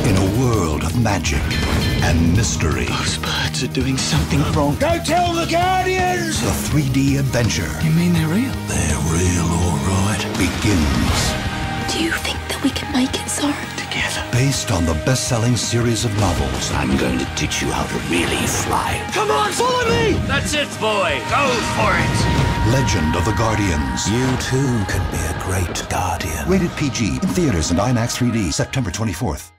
In a world of magic and mystery. Those birds are doing something wrong. Go tell the Guardians! The 3D adventure. You mean they're real? They're real, all right. Begins. Do you think that we can make it, sir? Together. Based on the best-selling series of novels. I'm going to teach you how to really fly. Come on, follow me! That's it, boy. Go for it. Legend of the Guardians. You too can be a great guardian. Rated PG in theaters and IMAX 3D, September 24th.